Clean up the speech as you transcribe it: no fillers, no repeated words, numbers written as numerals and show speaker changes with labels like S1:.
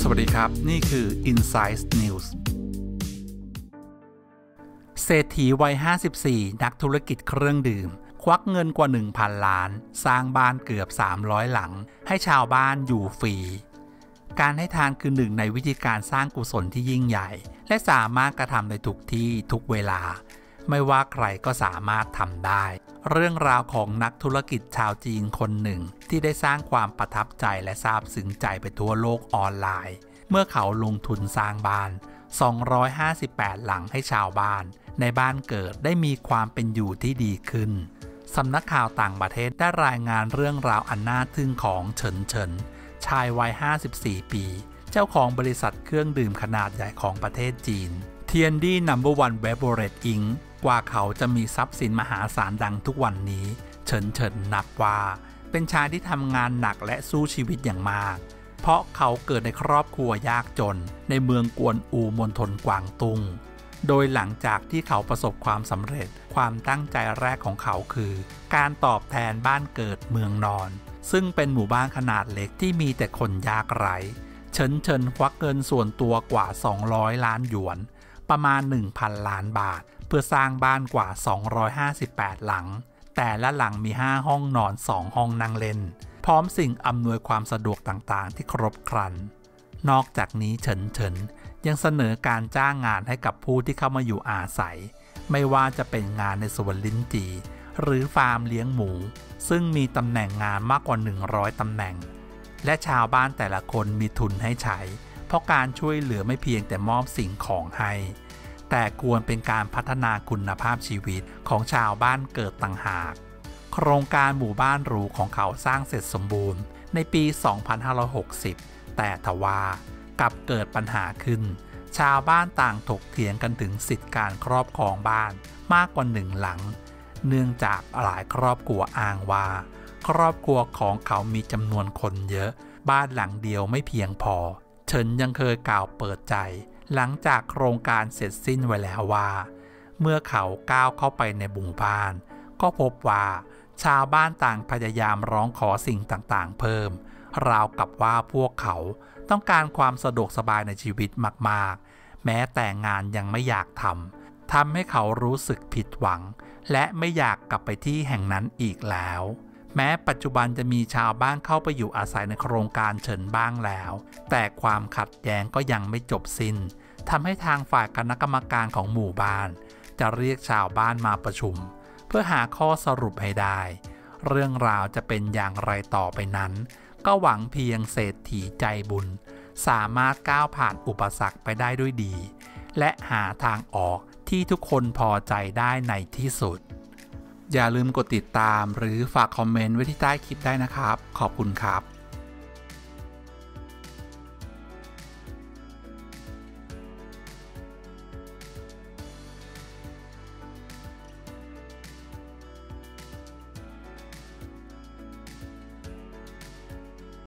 S1: วัสดีครับนี่คือ Insights News เศรษฐีวัย 54 นักธุรกิจเครื่องดื่มควักเงินกว่า 1,000 ล้านสร้างบ้านเกือบ 300 หลังให้ชาวบ้านอยู่ฟรีการให้ทานคือหนึ่งในวิธีการสร้างกุศลที่ยิ่งใหญ่และสามารถกระทำในทุกที่ทุกเวลาไม่ว่าใครก็สามารถทำได้เรื่องราวของนักธุรกิจชาวจีนคนหนึ่งที่ได้สร้างความประทับใจและซาบซึ้งใจไปทั่วโลกออนไลน์เมื่อเขาลงทุนสร้างบ้าน258หลังให้ชาวบ้านในบ้านเกิดได้มีความเป็นอยู่ที่ดีขึ้นสำนักข่าวต่างประเทศได้รายงานเรื่องราวอันน่าทึ่งของเฉินเฉินชายวัย 54 ปีเจ้าของบริษัทเครื่องดื่มขนาดใหญ่ของประเทศจีน Tiandi No. 1 Beverage Inc. กว่าเขาจะมีทรัพย์สินมหาศาลดังทุกวันนี้เฉินเฉินนับว่าเป็นชายที่ทำงานหนักและสู้ชีวิตอย่างมากเพราะเขาเกิดในครอบครัวยากจนในเมืองกวนอูมณฑลกวางตุ้งโดยหลังจากที่เขาประสบความสำเร็จความตั้งใจแรกของเขาคือการตอบแทนบ้านเกิดเมืองนอนซึ่งเป็นหมู่บ้านขนาดเล็กที่มีแต่คนยากไร้เฉินเฉินควักเงินส่วนตัวกว่า200ล้านหยวนประมาณ 1,000 ล้านบาทเพื่อสร้างบ้านกว่า258หลังแต่ละหลังมี5ห้องนอน2ห้องนั่งเล่นพร้อมสิ่งอำนวยความสะดวกต่างๆที่ครบครันนอกจากนี้เฉินเฉินยังเสนอการจ้างงานให้กับผู้ที่เข้ามาอยู่อาศัยไม่ว่าจะเป็นงานในสวนลิ้นจี่หรือฟาร์มเลี้ยงหมูซึ่งมีตำแหน่งงานมากกว่า100ตำแหน่งและชาวบ้านแต่ละคนมีทุนให้ใช้เพราะการช่วยเหลือไม่เพียงแต่มอบสิ่งของให้แต่ควรเป็นการพัฒนาคุณภาพชีวิตของชาวบ้านเกิดต่างหากโครงการหมู่บ้านหรูของเขาสร้างเสร็จสมบูรณ์ในปี 2560 แต่ทว่ากลับเกิดปัญหาขึ้นชาวบ้านต่างถกเถียงกันถึงสิทธิการครอบครองบ้านมากกว่า1หลังเนื่องจากหลายครอบครัวอ้างว่าครอบครัวของเขามีจำนวนคนเยอะบ้านหลังเดียวไม่เพียงพอเฉินยังเคยกล่าวเปิดใจหลังจากโครงการเสร็จสิ้นไว้แล้วว่าเมื่อเขาก้าวเข้าไปในหมู่บ้านก็พบว่าชาวบ้านต่างพยายามร้องขอสิ่งต่างๆเพิ่มราวกับว่าพวกเขาต้องการความสะดวกสบายในชีวิตมากๆแม้แต่งานยังไม่อยากทำให้เขารู้สึกผิดหวังและไม่อยากกลับไปที่แห่งนั้นอีกแล้วแม้ปัจจุบันจะมีชาวบ้านเข้าไปอยู่อาศัยในโครงการเฉินบ้างแล้วแต่ความขัดแย้งก็ยังไม่จบสิ้นทำให้ทางฝ่ายคณะกรรมการของหมู่บ้านจะเรียกชาวบ้านมาประชุมเพื่อหาข้อสรุปให้ได้เรื่องราวจะเป็นอย่างไรต่อไปนั้นก็หวังเพียงเศรษฐีใจบุญสามารถก้าวผ่านอุปสรรคไปได้ด้วยดีและหาทางออกที่ทุกคนพอใจได้ในที่สุดอย่าลืมกดติดตามหรือฝากคอมเมนต์ไว้ที่ใต้คลิปได้นะครับขอบคุณครับ